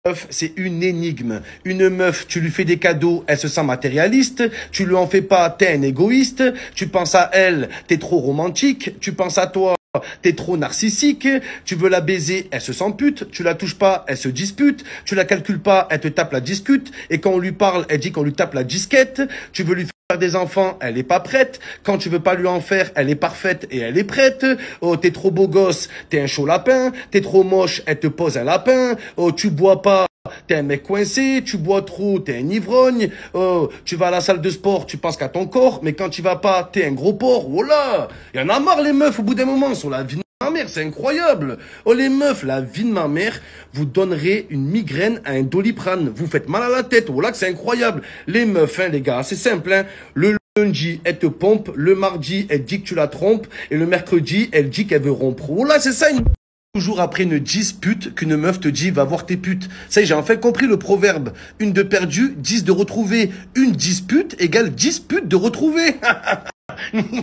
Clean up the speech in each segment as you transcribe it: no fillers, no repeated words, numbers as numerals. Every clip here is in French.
Meuf, c'est une énigme. Une meuf, tu lui fais des cadeaux, elle se sent matérialiste. Tu lui en fais pas, t'es un égoïste. Tu penses à elle, t'es trop romantique. Tu penses à toi, t'es trop narcissique. Tu veux la baiser, elle se sent pute. Tu la touches pas, elle se dispute. Tu la calcules pas, elle te tape la discute. Et quand on lui parle, elle dit qu'on lui tape la disquette. Tu veux lui faire des enfants, elle est pas prête. Quand tu veux pas lui en faire, elle est parfaite et elle est prête. Oh, t'es trop beau gosse, t'es un chaud lapin. T'es trop moche, elle te pose un lapin. Oh, tu bois pas, t'es un mec coincé. Tu bois trop, t'es un ivrogne. Oh, tu vas à la salle de sport, tu penses qu'à ton corps. Mais quand tu vas pas, t'es un gros porc. Oh là, y en a marre les meufs au bout d'un moment sur la vie de ma mère, c'est incroyable. Oh les meufs, la vie de ma mère, vous donnerez une migraine à un Doliprane. Vous faites mal à la tête. Oh là que c'est incroyable. Les meufs, hein, les gars, c'est simple, hein. Le lundi, elle te pompe. Le mardi, elle dit que tu la trompes. Et le mercredi, elle dit qu'elle veut rompre. Oh là, c'est ça une... Toujours après une dispute qu'une meuf te dit va voir tes putes. Ça y est, j'ai enfin compris le proverbe. Une de perdue, 10 de retrouvée. Une dispute égale 10 putes de retrouvée. Vous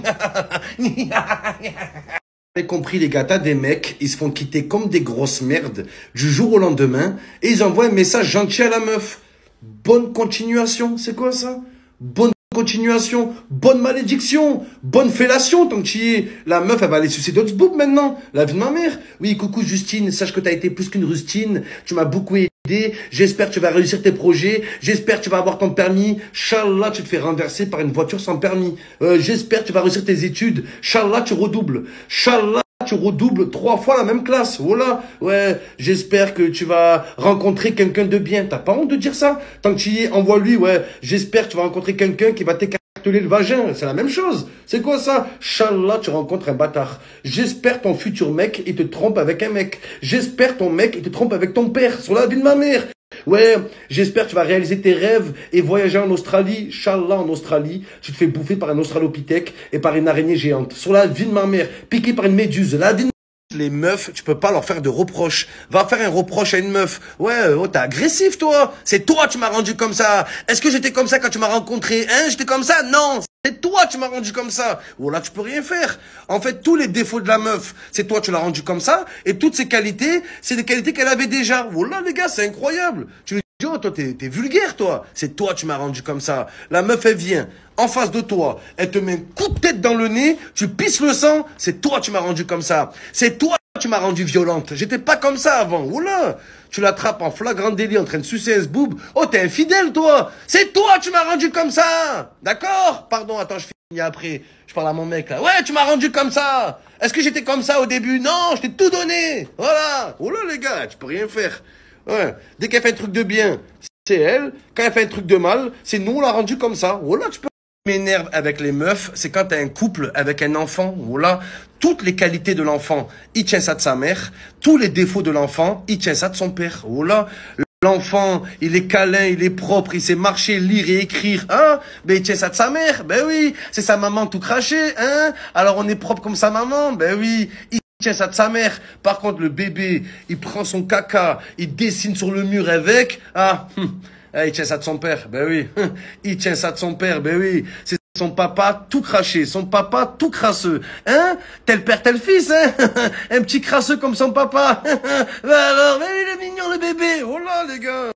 avez compris les gars, t'as des mecs, ils se font quitter comme des grosses merdes du jour au lendemain et ils envoient un message gentil à la meuf. Bonne continuation, c'est quoi ça? Bonne continuation, bonne malédiction, bonne fellation tant que tu y es. La meuf, elle va aller sucer d'autres boobs maintenant. La vie de ma mère. Oui, coucou Justine, sache que t'as été plus qu'une rustine. Tu m'as beaucoup aidé. J'espère que tu vas réussir tes projets. J'espère que tu vas avoir ton permis. Inch'Allah, tu te fais renverser par une voiture sans permis. J'espère que tu vas réussir tes études. Inch'Allah, tu redoubles. Inch'Allah, tu redoubles 3 fois la même classe. Voilà. Ouais, j'espère que tu vas rencontrer quelqu'un de bien. T'as pas honte de dire ça? Tant que tu y es, envoie-lui, ouais. J'espère que tu vas rencontrer quelqu'un qui va t'écarteler le vagin. C'est la même chose. C'est quoi ça? Inch'Allah, tu rencontres un bâtard. J'espère ton futur mec, il te trompe avec un mec. J'espère ton mec, il te trompe avec ton père. Sur la vie de ma mère. Ouais, j'espère que tu vas réaliser tes rêves et voyager en Australie. Inch'Allah, en Australie, tu te fais bouffer par un australopithèque et par une araignée géante. Sur la vie de ma mère, piqué par une méduse. La vie de... Les meufs, tu peux pas leur faire de reproches. Va faire un reproche à une meuf. Ouais, oh, t'es agressif, toi. C'est toi, tu m'as rendu comme ça. Est-ce que j'étais comme ça quand tu m'as rencontré? Hein, j'étais comme ça? Non. C'est toi, tu m'as rendu comme ça. Oh là, tu peux rien faire. En fait, tous les défauts de la meuf, c'est toi, tu l'as rendu comme ça. Et toutes ses qualités, c'est des qualités qu'elle avait déjà. Oh là, les gars, c'est incroyable. Tu lui dis, oh, toi, t'es vulgaire, toi. C'est toi, tu m'as rendu comme ça. La meuf, elle vient en face de toi. Elle te met un coup de tête dans le nez. Tu pisses le sang. C'est toi, tu m'as rendu comme ça. C'est toi, tu m'as rendu violente. J'étais pas comme ça avant. Oh là. Tu l'attrapes en flagrant délit en train de sucer un zboob. Oh, t'es infidèle, toi. C'est toi, tu m'as rendu comme ça. D'accord? Pardon, attends, je finis après. Je parle à mon mec, là. Ouais, tu m'as rendu comme ça. Est-ce que j'étais comme ça au début? Non, je t'ai tout donné. Voilà. Oh là, les gars, tu peux rien faire. Ouais. Dès qu'elle fait un truc de bien, c'est elle. Quand elle fait un truc de mal, c'est nous, on l'a rendu comme ça. Oh là, tu peux... M'énerve avec les meufs, c'est quand t'as un couple avec un enfant, voilà, toutes les qualités de l'enfant, il tient ça de sa mère, tous les défauts de l'enfant, il tient ça de son père, voilà. L'enfant, il est câlin, il est propre, il sait marcher, lire et écrire, hein? Ben, il tient ça de sa mère, ben oui, c'est sa maman tout craché, hein? Alors on est propre comme sa maman, ben oui, il tient ça de sa mère. Par contre, le bébé, il prend son caca, il dessine sur le mur avec, ah, il tient ça de son père, ben oui. Il tient ça de son père, ben oui. C'est son papa tout craché, son papa tout crasseux. Hein? Tel père, tel fils, hein? Un petit crasseux comme son papa. Ben alors, ben il est mignon le bébé. Oh là, les gars.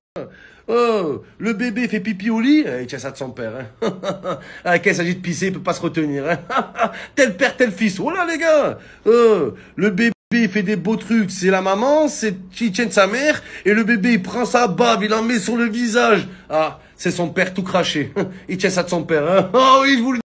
Oh, le bébé fait pipi au lit, il tient ça de son père. Hein? Quand il s'agit de pisser, il peut pas se retenir. Hein? Tel père, tel fils. Oh là, les gars. Oh, le bébé, il fait des beaux trucs. C'est la maman, c'est qui tient de sa mère. Et le bébé, il prend sa bave, il en met sur le visage. Ah, c'est son père tout craché. Il tient ça de son père. Hein? Oh oui, je vous le